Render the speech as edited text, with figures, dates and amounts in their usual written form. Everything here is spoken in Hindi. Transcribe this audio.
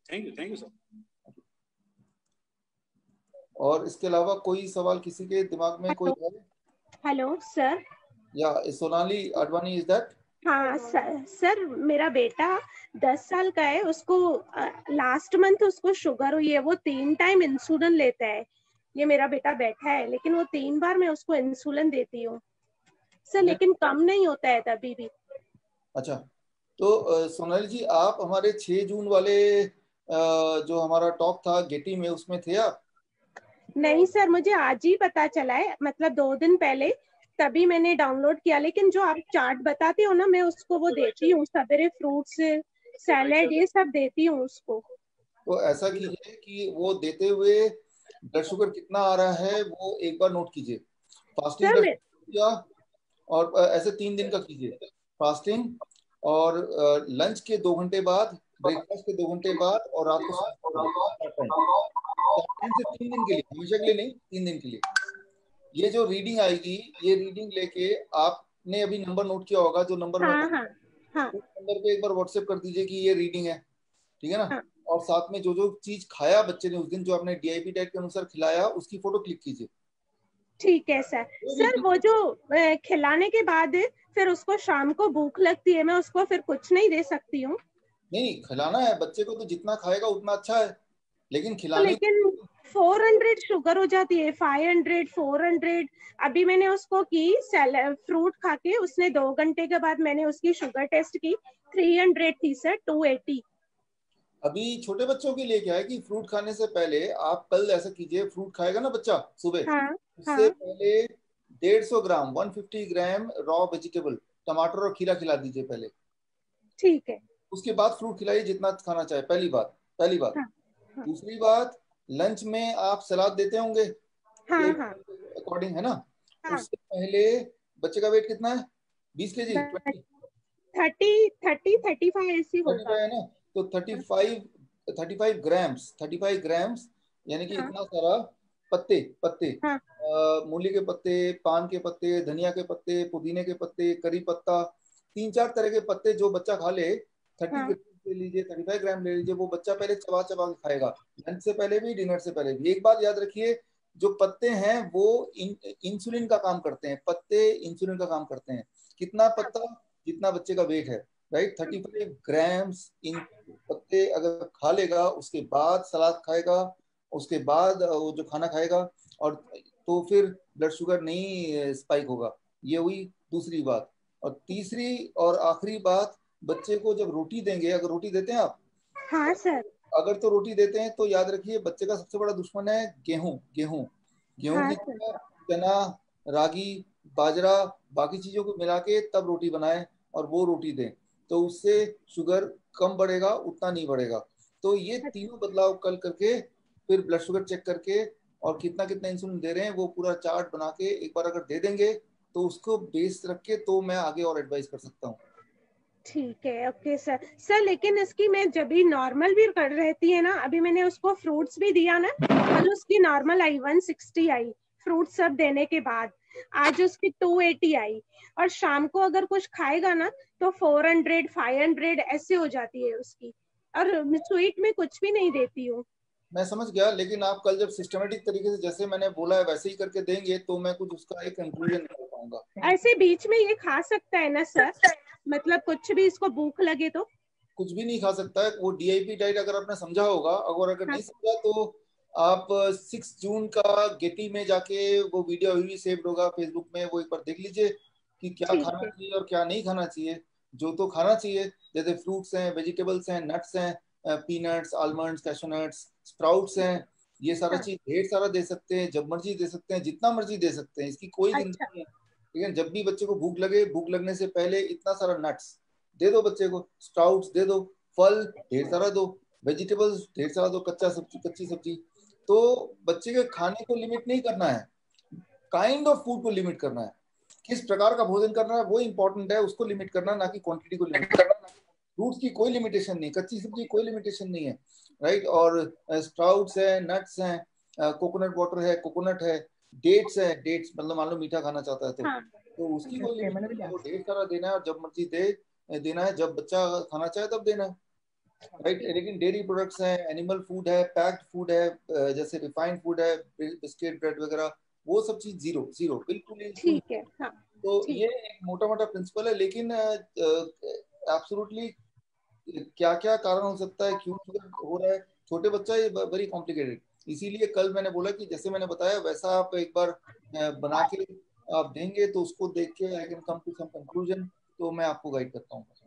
Thank you sir. और इसके अलावा कोई सवाल किसी के दिमाग में कोई है? Hello sir. या सोनाली आडवाणी इज दैट? हाँ सर मेरा बेटा 10 साल का है, उसको लास्ट मंथ उसको शुगर हुई है, वो 3 टाइम इंसुलिन लेता है। ये मेरा बेटा बैठा है, लेकिन वो 3 बार मैं उसको इंसुलिन देती हूँ सर, लेकिन कम नहीं होता है तभी भी। अच्छा, तो सोनाली जी आप हमारे 6 जून वाले जो हमारा टॉक था गेटी में, उसमें थे आप? नहीं सर, मुझे आज ही पता चला है, मतलब 2 दिन पहले, तभी मैंने डाउनलोड किया। लेकिन जो आप चार्ट बताते हो ना, मैं उसको वो देती हूँ सवेरे, फ्रूट्स सैलेड ये सब देती हूँ उसको। तो ऐसा कीजिए कि वो देते हुए ब्लड शुगर कितना आ रहा है वो एक बार नोट कीजिए। फास्टिंग सर का किया, और ऐसे 3 दिन का कीजिए फास्टिंग, और लंच के 2 घंटे बाद, ब्रेकफास्ट के 2 घंटे बाद, और रात को सोने से पहले 4 टाइम से 3 दिन के लिए, हमेशा के लिए नहीं, 3 दिन के लिए। ये जो रीडिंग आएगी, ये रीडिंग लेके आपने अभी नंबर नोट किया होगा, जो नंबर मैं हाँ हाँ हाँ उस नंबर पे एक बार व्हाट्सएप कर दीजिए कि ये रीडिंग है, ठीक है ना? हाँ। और साथ में जो जो चीज खाया बच्चे ने उस दिन, जो आपने डीआईपी डाइट के अनुसार खिलाया, उसकी फोटो क्लिक कीजिए। ठीक है सर। सर वो जो खिलाने के बाद फिर उसको शाम को भूख लगती है, मैं उसको फिर कुछ नहीं दे सकती हूँ? नहीं, खिलाना है बच्चे को, तो जितना खाएगा उतना अच्छा है, लेकिन तो खिलाने लेकिन 400 शुगर हो जाती है, 500, 400। अभी मैंने उसको की फ्रूट खा के, उसने 2 घंटे के बाद मैंने उसकी शुगर टेस्ट की, 300 थी सर, 280। अभी छोटे बच्चों के लिए क्या है कि फ्रूट खाने से पहले आप कल ऐसा कीजिए, फ्रूट खाएगा ना बच्चा सुबह, हाँ उससे हाँ पहले 150 ग्राम 150 ग्राम रॉ वेजिटेबल, टमाटर और खीरा खिला दीजिए पहले। ठीक है। उसके बाद फ्रूट खिलाइए जितना खाना चाहे, पहली बात। हाँ हाँ दूसरी बात, लंच में आप सलाद देते होंगे हाँ प्लेट हाँ अकॉर्डिंग, है ना? हाँ। उससे पहले बच्चे का वेट कितना है? 20 kg, 20? 35 ऐसी थर्टी होगा। फाइव है ना? तो हाँ 35 ग्राम्स, यानी कि हाँ इतना सारा पत्ते पत्ते, हाँ मूली के पत्ते, पान के पत्ते, धनिया के पत्ते, पुदीने के पत्ते, करी पत्ता, 3-4 तरह के पत्ते जो बच्चा खा ले, 30 ग्राम ले लीजिए, 35 ग्राम ले लीजिए, वो बच्चा पहले चबा चबा के खाएगा, लंच से पहले भी, डिनर से पहले भी। एक बात याद रखिए, जो पत्ते हैं वो इंसुलिन का काम करते हैं, पत्ते इंसुलिन का काम करते हैं। कितना पत्ता? जितना बच्चे का वेट है, राइट? 35 ग्राम्स इन पत्ते अगर खा लेगा, उसके बाद सलाद खाएगा, उसके बाद वो जो खाना खाएगा, और तो फिर ब्लड शुगर नहीं स्पाइक होगा। ये हुई दूसरी बात। और तीसरी और आखिरी बात, बच्चे को जब रोटी देंगे, अगर रोटी देते हैं आप, हाँ सर। अगर तो रोटी देते हैं तो याद रखिए, बच्चे का सबसे बड़ा दुश्मन है गेहूं। गेहूं गेहूं हाँ की सर। जगह चना, रागी, बाजरा, बाकी चीजों को मिला के तब रोटी बनाएं, और वो रोटी दें, तो उससे शुगर कम बढ़ेगा, उतना नहीं बढ़ेगा। तो ये तीनों बदलाव कल करके, फिर ब्लड शुगर चेक करके, और कितना कितना इंसुलिन दे रहे हैं वो पूरा चार्ट बना के एक बार अगर दे देंगे, तो उसको बेस रख के तो मैं आगे और एडवाइस कर सकता हूँ। ठीक है, ओके सर। सर लेकिन इसकी मैं जब भी नॉर्मल भी कर रहती है ना, अभी मैंने उसको फ्रूट्स भी दिया ना, कल उसकी नॉर्मल आई 160 आई, फ्रूट सब देने के बाद। आज उसकी 280 आई। और शाम को अगर कुछ खाएगा ना, तो 400, 500 ऐसे हो जाती है उसकी। और स्वीट में कुछ भी नहीं देती हूँ। मैं समझ गया, लेकिन आप कल जब सिस्टमेटिक तरीके से जैसे मैंने बोला है वैसे ही करके देंगे, तो मैं कुछ उसका एक कंक्लूजन नहीं कर पाऊंगा। ऐसे बीच में ये खा सकता है ना सर? मतलब कुछ भी इसको भूख लगे तो? कुछ भी नहीं खा सकता है वो। डीआईपी डाइट अगर आपने समझा होगा, अगर हाँ नहीं समझा तो आप 6 जून का गेटी में जाके वो वीडियो अभी भी सेव्ड होगा फेसबुक में, वो एक बार देख लीजिए कि क्या ठीक खाना है। चाहिए और क्या नहीं खाना चाहिए। जो तो खाना चाहिए, जैसे फ्रूट्स हैं, वेजिटेबल्स हैं, नट्स हैं, पीनट्स, आलमंड्स, कैशोनट्स, स्प्राउट्स हैं, ये सारा हाँ। चीज ढेर सारा दे सकते हैं, जब मर्जी दे सकते हैं, जितना मर्जी दे सकते हैं, इसकी कोई अच्छा। जिंदगी नहीं है। ठीक है, जब भी बच्चे को भूख लगे, भूख लगने से पहले इतना सारा नट्स दे दो बच्चे को, स्प्राउट्स दे दो, फल ढेर सारा दो, वेजिटेबल्स ढेर सारा दो, कच्चा सब्जी, कच्ची सब्जी। तो बच्चे के खाने को लिमिट नहीं करना है, काइंड ऑफ फूड को लिमिट करना है, किस प्रकार का भोजन करना है वो इंपॉर्टेंट है, उसको लिमिट करना, ना कि क्वांटिटी को लिमिट करना। फ्रूट्स की कोई लिमिटेशन नहीं, कच्ची सब्जी कोई लिमिटेशन नहीं है, राइट? और स्प्राउट्स है, नट्स हैं, कोकोनट वाटर है, कोकोनट है, डेट्स है, डेट्स मतलब मान लो मीठा खाना चाहता है हाँ। तो उसकी कोई लिमिट नहीं है, वो ढेर सारा देना है, और जब मर्जी देना है, जब बच्चा खाना चाहे तब देना है। राइट। लेकिन डेयरी प्रोडक्ट्स हैं, एनिमल फूड है, पैक्ड फूड है, जैसे रिफाइंड फूड है, बिस्किट ब्रेड वगैरह, वो सब चीज जीरो, जीरो, बिल्कुल ही फुल। ठीक है। हाँ तो ठीक। ये एक मोटा मोटा प्रिंसिपल है। लेकिन एब्सोल्युटली क्या क्या कारण हो सकता है, क्यों शुगर हो रहा है छोटे बच्चा, ये वेरी कॉम्प्लिकेटेड। इसीलिए कल मैंने बोला कि जैसे मैंने बताया वैसा आप एक बार बना के आप देंगे तो उसको देख के I can come to some conclusion, तो मैं आपको गाइड करता हूँ।